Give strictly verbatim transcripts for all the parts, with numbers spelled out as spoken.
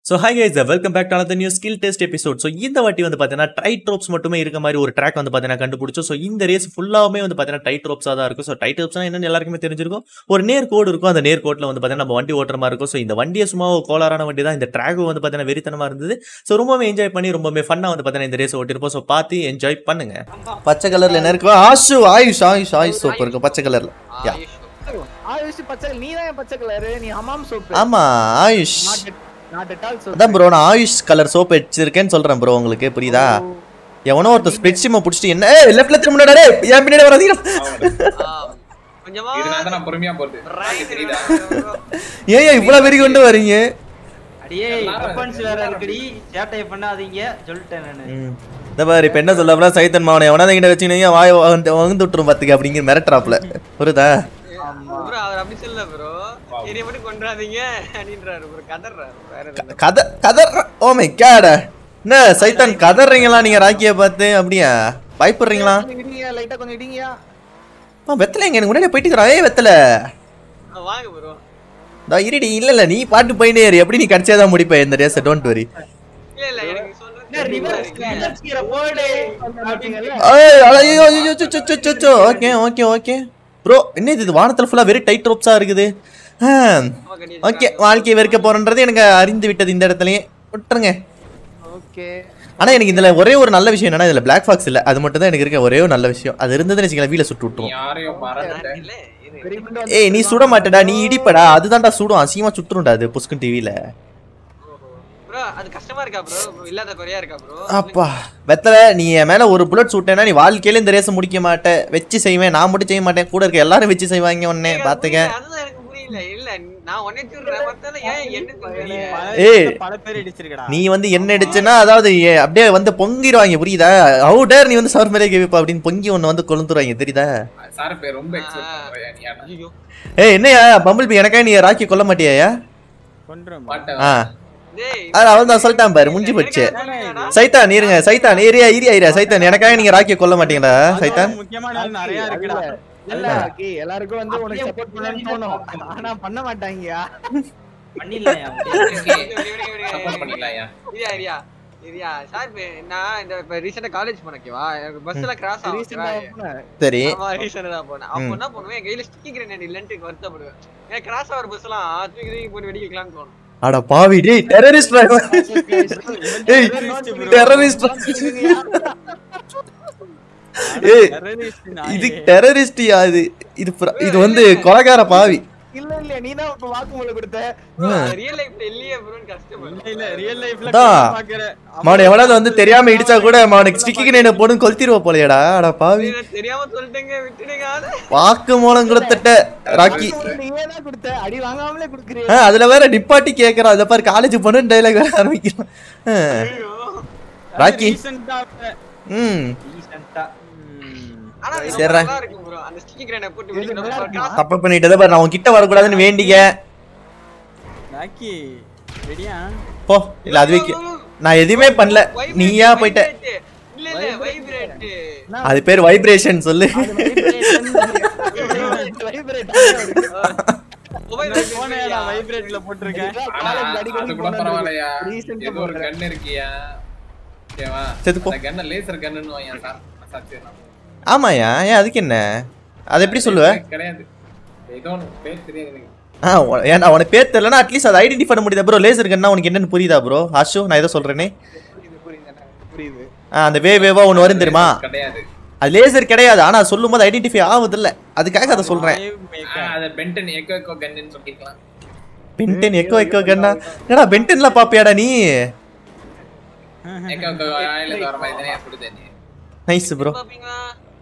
So hi guys, welcome back to another new skill test episode. So இந்த வாட்டி வந்து பாத்தீங்கன்னா டைட் ரோப்ஸ் மட்டுமே இருக்க மாதிரி ஒரு ட்ராக் வந்து பாத்தீங்கன்னா கண்டுபிடிச்சோம். ஸோ இந்த ரேஸ் ஃபுல்லாவுமே வந்து பாத்தீங்கன்னா டைட் ரோப்ஸா தான் இருக்கும். ஸோ டைட் ரோப்ஸ்னா என்னன்னு எல்லாருக்குமே தெரிஞ்சிருக்கும். ஒரு நேர் கோடு இருக்கும், அந்த நேர் கோட்ல வந்து பாத்தீங்கன்னா நம்ம வண்டி ஓட்டுற மாதிரி இருக்கும். ஸோ இந்த வண்டியை சும்மா கோளாறான வண்டி தான். இந்த ட்ராக் வந்து பாத்தீங்கன்னா வெறித்தனமா இருந்தது. ஸோ ரொம்பவே என்ஜாய் பண்ணி ரொம்பவே ஃபன்னா வந்து பாத்தீங்கன்னா இந்த ரேஸ் ஓட்டிருப்போம். ஸோ பார்த்து என்ஜாய் பண்ணுங்க. பச்சை கலர்ல என்ன இருக்கும்? ஆஷு ஆயுஷ் ஆயுஷ் ஆயுஷ் சோப்பு இருக்கும் பச்சை கலர்ல. ஆயுஷ் பச்சை, நீ தான் பச்சை கலர், நீ ஹமாம் சோப்பு. ஆமா Ayush. Not at all soap. அதான் ப்ரோ, நான் ஆயுஷ் கலர் சோப் வச்சிருக்கேன்னு சொல்றேன் ப்ரோ, உங்களுக்கு புரியுதா? எவனோ ஒருத்தர் ஸ்ப்ளிட் ஸ்டிம் புடிச்சிட்டு என்ன ஏய் லெஃப்ட்ல திரும்ப டேய் ஏன் பின்னாடி வராதீங்க. கொஞ்சமா இதுனால நான் பொறுமையா போறது. தெரியுதா? ஏய் ஏய் இவ்வளவு வெறி கொண்டு வரீங்க? அடியே வெப்பன்ஸ் வேற இருக்குடி, சேட்டை பண்ணாதீங்க சொல்லிட்டேன் நானு. இந்த பாரு இப்ப என்ன சொல்லப்பல சைத்தன் மாவனே எவனா என்கிட்ட வச்சினீங்க வாய் வந்து விட்டுரும் பாத்துக்க அப்படிங்கிற மிரட்டறாப்ல. புரியுதா? ப்ரோ அவர் அப்படி சொல்ல ப்ரோ. என்னைய மட்டும் கொன்றாதீங்க அப்படின்றாரு ப்ரோ, கதறாரு. வேற என்ன கத கதற ஓ மை காட். என்ன சைத்தான் கதறீங்களா நீங்க ராக்கிய பார்த்து? அப்படியே பயப்படுறீங்களா? இடிங்க லைட்டா கொஞ்சம் இடிங்கயா. ஆ வெத்தல எங்க முன்னாடி போயிட்டு இருக்கற. ஏய் வெத்தல வாங்க ப்ரோ. டா இருடி. இல்ல இல்ல நீ பாட்டு போயினே இரு. எப்படி நீ கடிச்சா தான் முடிப்ப இந்த ரேஸ். Don't worry. இல்ல இல்ல எனக்கு சொல்றது ரிவர்ஸ் ரிவர்ஸ் கீர போடு அப்படிங்கல. ஏய் ஐயோ ஐயோ so okay okay okay bro. என்ன இது வானத்துல ஃபுல்லா வெரி டைட் ரோப்ஸா இருக்குது. ஓகே வாழ்க்கை வெறுக்க போறன்றது எனக்கு அறிந்து விட்டது இந்த இடத்துலயே. விட்டுருங்க. ஓகே. ஆனா எனக்கு இதுல ஒரே ஒரு நல்ல விஷயம் என்னன்னா இதுல பிளாக் ஃபாக்ஸ் இல்ல. அது மட்டும் தான் எனக்கு இருக்க ஒரே ஒரு நல்ல விஷயம். அது இருந்ததுன்னு வச்சுக்கலாம் வீல சுட்டு விட்டுரும். யாரையோ மறந்துட்டேன். இல்ல ஏய் நீ சுட மாட்டடா, நீ இடிப்படா. அதுதான்டா சுடும். அசிங்கமா சுட்டுரும்டா அது புஸ்கன் டிவில. ப்ரோ அது கஷ்டமா இருக்கா ப்ரோ? இல்லாத குறையா இருக்கா ப்ரோ? அப்பா வெத்தல நீ என் மேல ஒரு புல்லட் சுட்டேன்னா நீ வாழ்க்கையில இந்த ரேஸ் முடிக்க மாட்டேன். வெச்சு செய்வேன். நான் மட்டும் செய்ய மாட்டேன், கூட இருக்க எல்லாரும் வெச்சு செய்வாங்க. உடனே பாத்துக்க. அதுதான் எனக்கு புரியல. இல்ல நான் ஒண்ணே சொல்றேன் மத்தல ஏன் என்ன சொல்றீங்க? ஏய் பல பேர் இடிச்சிருக்கடா. நீ வந்து என்ன அடிச்சனா அதாவது அப்படியே வந்து பொங்கிடுவாங்க புரியுதா? அவுட் டேர் நீ வந்து சவர் மேலே கேப்பா அப்படின்னு பொங்கி ஒன்னு வந்து கொளுந்துருவாங்க தெரியுதா? சார் பேர் ரொம்ப எக்ஸ்பெக்ட் பண்றியா நீ? ஐயோ ஏய் என்னையா பம்பிள் பி எனக்கா நீ ராக்கி கொல்ல மாட்டியாயா? கொன்றோம். ஆ டேய் அது அவன் தான் சொல்லிட்டான் பாரு, முடிஞ்சு போச்சு. சைத்தான் இருங்க சைத்தான் ஏரியா ஏரியா ஏரியா சைத்தான் எனக்காக நீங்க ராக்கிய கொல்ல மாட்டீங்களா சைத்தான்? முக்கியமான ஆள் நிறைய இருக்குடா. இல்ல ஓகே எல்லாருக்கும் வந்து உனக்கு சப்போர்ட் பண்ணனும் தோணும். ஆனா பண்ண மாட்டாங்கயா. பண்ணிடலாம்யா. சப்போர்ட் பண்ணிடலாம்யா. இரியா இரியா இரியா சார் நான் இந்த இப்ப ரீசன்ட்டா காலேஜ் போனேன்க்கேவா, எனக்கு பஸ்ல கிராஸ் ஆகுது. சரி ஆமா ரீசன்ட்டா தான் போனேன். அப்போ என்ன பண்ணுவேன், என் கையில ஸ்டிக்கி கிரேனேட் இல்லன்ட்டு வருத்தப்படுவேன். எனக்கு கிராஸ் ஆவர் பஸ்லாம் தூக்கி தூக்கி போட்டு வெடிக்கலாம்னு தோணும். அட பாவி டேய் டெரரிஸ்ட் டிரைவர். ஏய் டெரரிஸ்ட். ஏய் இது டெரரிஸ்டியா? இது இது இது வந்து கொலைகார பாவி. இல்ல இல்ல நீ தான் இப்ப வாக்குமூலம் கொடுத்த. ரியல் லைஃப்ல இல்லையே ப்ரோன்னு கஷ்டப்படுறேன். இல்ல ரியல் லைஃப்ல பாக்குற மானே எவனாவது வந்து தெரியாம இடிச்சா கூட மானே ஸ்டிக்கி கிரேனேட் போடு கொளுத்திடுவ போலயடா. அட பாவி தெரியாம சொல்லிட்டேங்க விட்டுடுங்க. வாக்குமூலம் கொடுத்துட்ட ராக்கி. நீயே தான் கொடுத்த, அடி வாங்காமலே குடுக்குறீ. அதுல வேற நிப்பாட்டி கேக்குறான். அத பாரு காலேஜ் போன டயலாக் வேற ஆரம்பிக்கிறான். ராக்கி ம் ரீசன்ட்டா ஆனா சரி நல்லா இருக்கு ப்ரோ. அந்த ஸ்டிக்கி கிரேனேட் போட்டு வெடிக்கணும். தப்பு பண்ணிட்டத பாரு. நான் உன்கிட்ட வர கூடாதுன்னு வேண்டிக்க. ராக்கி ரெடியா? போ. இல்ல அதுவே நான் எதுவுமே பண்ணல. நீயா போய்ட்ட. இல்ல இல்ல வைப்ரேட். அது பேர் வைப்ரேஷன் சொல்லு. வைப்ரேட் மொபைல் போனே நான் வைப்ரேட்ல போட்டுருக்கேன். அது கூட பரவாயில்லையா? ஏதோ ஒரு கன் இருக்கியா? ஓகேவா? செத்து போ. அந்த கன்ன லேசர் கன்னுன்னு வாயா சார். சத்தியமா. ஆமாயா ஏன் அதுக்கு என்ன? அது எப்படி சொல்லுவ? கிடையாது. ஏதோ பேர் தெரியாது எனக்கு. ஆ ஏன்னா உனக்கு பேர் தெரியலனா அட்லீஸ்ட் அதை ஐடென்டிஃபை பண்ண முடியுதா ப்ரோ? லேசர் கன்னா உனக்கு என்னன்னு புரியுதா ப்ரோ? ஆஷு நான் ஏதோ சொல்றேனே. புரியுது. ஆ அந்த வே வேவா ஒன்னு வரும் தெரியுமா? கிடையாது. அது லேசர் கிடையாது. ஆனா சொல்லும்போது ஐடென்டிஃபை ஆகுது இல்ல. அதுக்காக அத சொல்றேன். அத பென்டன் எக்கோ எக்கோ கன்னு சொல்லிக்கலாம். பென்டன் எக்கோ எக்கோ கன்னா என்னடா பென்டன்ல பாப்பியாடா நீ? எக்கோ எக்கோ ஆயில வர மாதிரி தானே சொல்லுதே நீ. Nice bro. பாப்பீங்களா?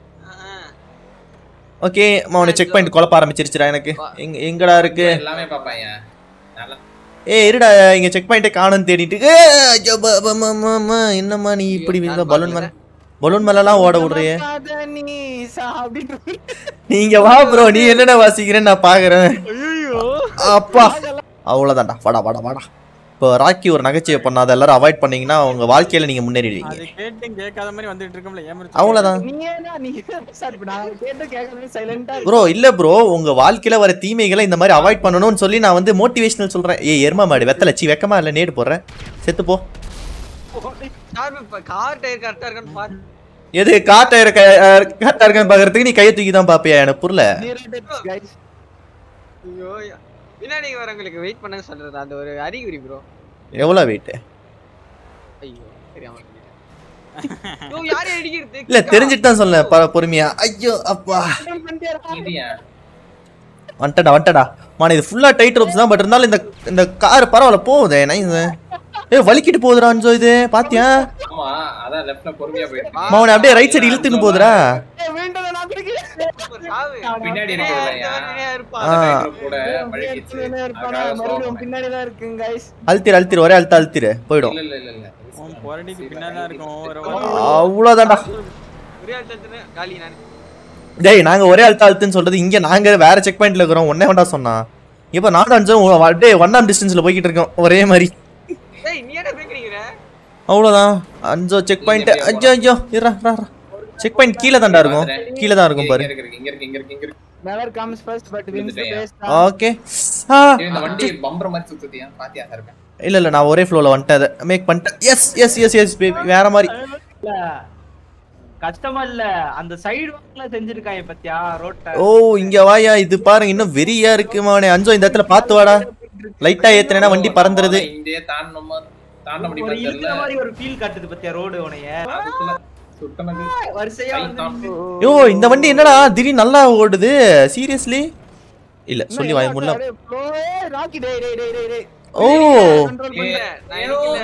ஓகே மௌன செக் பாயிண்ட் கொலப்ப ஆரம்பிச்சிருச்சுடா எனக்கு. எங்க எங்கடா இருக்கு? எல்லாமே பாப்பாயா. நல்லா ஏய் இருடா இங்க செக் பாயிண்டே காணோம் தேடிட்டு. என்னம்மா நீ இப்படி இந்த பலூன் மேல பலூன் மேலலாம் ஓட விடுறியே. நீங்க வா ப்ரோ. நீ என்னடா வாசிக்கிறேன்னு நான் பாக்குறேன். அப்பா அவ்வளவுதான்டா. வாடா வாடா வாடா. இப்போ ராக்கி ஒரு நகைச்சுவை பண்ணாத எல்லாரும் அவாய்ட் பண்ணீங்கன்னா உங்க வாழ்க்கையில நீங்க முன்னேறிடுவீங்க. அது கேட்டிங் கேட்காத மாதிரி வந்துட்டு இருக்கோம்ல ஏமர்ச்சு. அவ்வளவுதான். நீ ஏனா நீ ஸ்டார்ட் பண்ணா கேட்ட கேட்காத சைலண்டா. ப்ரோ இல்ல ப்ரோ உங்க வாழ்க்கையில வர தீமைகளை இந்த மாதிரி அவாய்ட் பண்ணணும்னு சொல்லி நான் வந்து மோட்டிவேஷனல் சொல்றேன். ஏய் எர்மா மாடு வெத்தலச்சி வெக்கமா இல்ல நேடு போறேன். செத்து போ. கார் டயர் கரெக்டா இருக்கான்னு பாரு. எது கார் டயர் கரெக்டா இருக்கான்னு பாக்குறதுக்கு நீ கையை தூக்கி தான் பாப்பியா? எனக்கு புரியல. ஐயோ பின்னாடி வரவங்களுக்கு வெயிட் பண்ணுங்க சொல்றது அந்த ஒரு அறிகுறி ப்ரோ. எவ்வளவு வெயிட்? ஐயோ தெரியாம யோ யாரை அடிக்கிறது? இல்ல தெரிஞ்சிட்டு தான் சொல்றேன் பொறுமையா. ஐயோ அப்பா வந்துட்டடா வந்துட்டடா மான. இது ஃபுல்லா டைட் ரோப்ஸ் தான். பட் இருந்தாலும் இந்த இந்த கார் பரவாயில்ல போகுதே. நைஸ். ஏ வலிக்கிட்டு போகுதுடா அஞ்சோ. இது பாத்தியா? ஆமா அதான் லெஃப்ட்ல பொறுமையா போயிருக்கு. மவனே அப்படியே ரைட் சைடு இழுத்துன்னு போகுதுடா. ஏய் வேண்டடா நான் பிடிக்கிறேன். பின்னாடி இருக்கலையா கூட மழைக்கிச்சு. மறுபடியும் பின்னாடி தான் இருக்கு गाइस. அழுத்திரு அழுத்திரு ஒரே அழுத்த அழுத்திரு போய்டும். இல்ல இல்ல இல்ல ஓம் போரடிக்கு பின்னாடி தான் இருக்கும். அவ்வளவுதான்டா. ஒரே அழுத்தத்துல காலி நான். டேய் நாங்க ஒரே அழுத்த அழுத்துன்னு சொல்றது இங்க நாங்க வேற செக் பாயிண்ட்ல இருக்கோம். ஒண்ணே வேண்டா சொன்னா. இப்போ நான் அஞ்சோ டேய் ஒன்னாம் டிஸ்டன்ஸ்ல போயிட்டு இருக்கோம் ஒரே மாதிரி. டேய் நீ என்ன பேக்குறீங்க? அவ்வளவுதான் அஞ்சோ செக் பாயிண்ட். ஐயோ ஐயோ இறா இறா. செக் பாயிண்ட் கீழ தான்டா இருக்கும். கீழ தான் இருக்கும் பாரு. இங்க இருக்கு இங்க இருக்கு இங்க இருக்கு இங்க இருக்கு. Never comes first but wins the best. Okay. இந்த வண்டி பம்பர் மாதிரி சுத்துதியா பாத்தியா சார்? இல்ல இல்ல நான் ஒரே ஃப்ளோல வந்துட்டேன். மேக் பண்ணிட்டேன். Yes yes yes yes baby வேற மாதிரி. இல்ல கஷ்டமா இல்ல அந்த சைடு வாக்ல செஞ்சிருக்காங்க பாத்தியா ரோட்ட. ஓ இங்க வாயா. இது பாருங்க இன்னும் வெறியா இருக்கு மானே. அஞ்சோ இந்த இடத்துல பாத்து வாடா. லைட்டா ஏத்துனேனா வண்டி பறந்துருது. இங்கே தாண்டணுமா தாண்ட ஒரு முடியல. இருக்கிற மாதிரி ஒரு ஃபீல் காட்டுது பாத்தியா ரோடு உனைய. சுத்தனது வரிசையா வந்து யோ இந்த வண்டி என்னடா திடீர் நல்லா ஓடுது. சீரியஸ்லி இல்ல சொல்லி வாய முல்ல. ராக்கி டேய் டேய் டேய் டேய். ஓ கண்ட்ரோல் பண்ணு. நான் இருக்கல.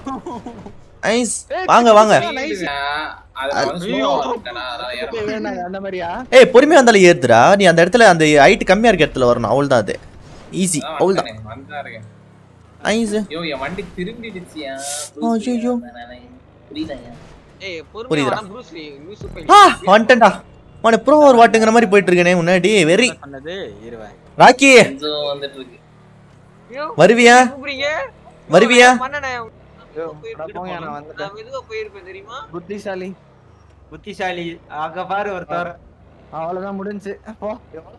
நைஸ். வாங்க வாங்க. அத வந்து ஸ்லோவா வரட்டனா அத ஏறணும். அந்த மாதிரியா? ஏய் பொறுமையா வந்தால ஏறுதுடா. நீ அந்த இடத்துல அந்த ஹைட் கம்மியா இருக்க இடத்துல வரணும். அவ்வளவுதான் அது. ஈஸி அவ்வளவுதான். வந்தாருங்க. நைஸ். யோ என் வண்டி திரும்பிடுச்சியா? ஐயோ புரியலையா? ஏய் பொறுமையா வா ப்ரூஸ் லீ நியூஸ் போய். ஆ வந்துட்டடா. மன ப்ரோ ஒரு வாட்டுங்கற மாதிரி போயிட்டு இருக்கேனே முன்னாடி. வெரி பண்ணது இருவா. ராக்கி என்ஜோ வந்துட்டு இருக்கு. யோ வருவியா? கூப்பிடுங்க. வருவியா? மண்ணனே. யோ போங்க நான் வந்துட்டேன். நான் மெதுவா போயிருப்பேன் தெரியுமா? புத்திசாலி. புத்திசாலி அங்க பாரு ஒருத்தர். அவ்வளவுதான் முடிஞ்சு. போ.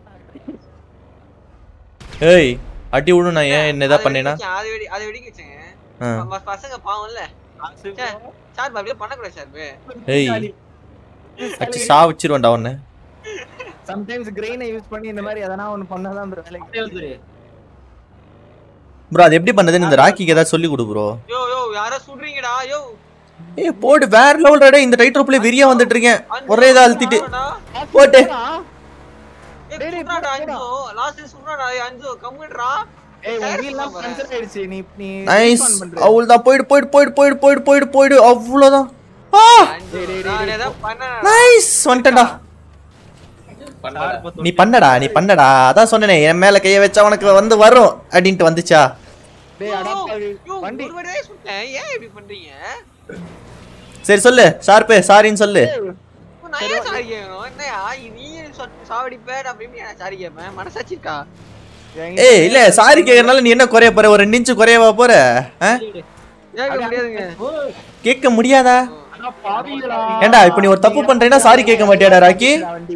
ஏய் அடி விடு. நான் ஏன் என்ன ஏதா பண்ணேனா? அது வெடி அது வெடிக்க வச்சேங்க. பசங்க பாவம்ல. சார் அப்படியே பண்ண கூடாது சார். ஏய் அச்சி சா வச்சிருவேன்டா உன்னை. சம்டைம்ஸ் கிரெயினை யூஸ் பண்ணி இந்த மாதிரி எதனா ஒன்னு பண்ணாதான் ப்ரோ வேலைக்கு. ப்ரோ அது எப்படி பண்ணதுன்னு இந்த ராக்கிக்கு ஏதாவது சொல்லி கொடு ப்ரோ. யோ யோ யாரோ சுடுறீங்கடா யோ. ஏய் போடு வேற லெவல் டா. இந்த டைட் ரோப்ல வெறியா வந்துட்டு இருக்கேன். ஒரே இதா அழுத்திட்டு போடு. ஏய் சுடுறாடா அஞ்சு. லாஸ்ட் சுடுறாடா அஞ்சு கம்மிட்றா. ஏய் உன் வீல்லாம் பஞ்சர் ஆயிடுச்சு. நீ நீ நைஸ். அவ்வளவுதான். போய்டு போய்டு போய்டு போய்டு போய்டு போய்டு போய்டு அவ்வளவுதான். ஆ நான் ஏதோ பண்ணேன். நைஸ் வந்துட்டடா. பண்ணடா. நீ பண்ணடா நீ பண்ணடா. அதான் சொன்னேனே என் மேல கைய வச்சா உனக்கு வந்து வரும் அப்படின்ட்டு வந்துச்சா? டேய் அடப்பாவி வண்டி ஒரு வாட்டியே சுட்டேன். ஏன் இப்படி பண்றீங்க? சரி சொல்லு ஷார்ப் சாரின்னு சொல்லு. நான் ஏன் சாரி கேக்கணும்? என்னயா நீ சாவடிப்ப நான் எப்படி சாரி கேப்பேன்? மனசாட்சி இருக்கா? ஏய் இல்ல சாரி கேக்கறனால நீ என்ன குறைய போற? ஒரு ரெண்டு இன்ச் குறையவா போற? கேட்க முடியாதுங்க. கேட்க முடியாதா? அட பாவிகளா. ஏண்டா இப்போ நீ ஒரு தப்பு பண்றேன்னா சாரி கேட்க மாட்டியாடா ராக்கி?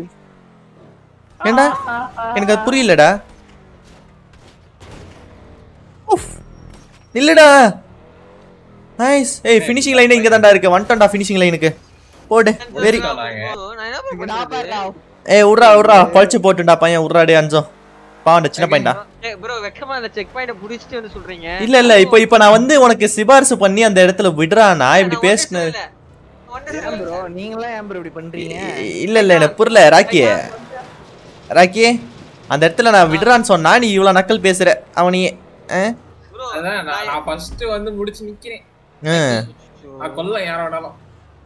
ஏண்டா எனக்கு அது புரியலடா. உஃப் நில்லுடா. நைஸ். ஏய் ஃபினிஷிங் லைன் இங்க தான்டா இருக்கு. வந்துட்டடா ஃபினிஷிங் லைனுக்கு. போடு. வெரி நான் என்ன பண்றது? ஏய் உட்றா உட்றா பல்ச்சு போட்டுடா பையன். உட்றா டேய் அஞ்சோ. பாண்ட சின்ன பையன்டா. ஏய் bro வெக்கமா அந்த செக் பாயிண்ட புடிச்சிட்டு வந்து சொல்றீங்க. இல்ல இல்ல இப்போ இப்போ நான் வந்து உனக்கு சிபாரிசு பண்ணி அந்த இடத்துல விடுறானா இப்படி பேசுன? ஏன் ப்ரோ நீங்களே ஏன் ப்ரோ இப்படி பண்றீங்க? இல்ல இல்ல எனக்கு புரியல ராக்கி. ராக்கி அந்த இடத்துல நான் விடுறான்னு சொன்னா நீ இவ்வளவு நக்கல் பேசுற அவனியே. அதான் நான் நான் ஃபர்ஸ்ட் வந்து முடிச்சு நிக்கிறேன். நான் கொல்ல யார வேணாலும்.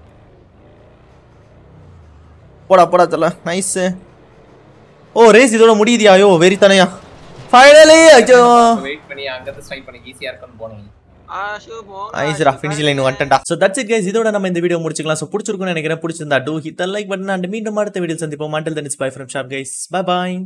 போடா போடா தல. நைஸ். ஓ ரேஸ் இதோட முடியுதியா? ஐயோ வெரி தனையா. ஃபைனலி ஐயோ வெயிட் பண்ணி அங்க இருந்து ஸ்ட்ரைக் பண்ணி ஈஸியா இருக்குன்னு போனேன். ஆ சூப்பர். ஐஸ்ரா ஃபினிஷ் லைன் வந்துட்டா. So that's it guys. இதோட நம்ம இந்த வீடியோ முடிச்சுக்கலாம். சோ பிடிச்சிருக்கும்னு நினைக்கிறேன். பிடிச்சிருந்தா do hit the like button and மீண்டும் அடுத்த வீடியோல சந்திப்போம். until then it's bye from sharp guys. Bye bye.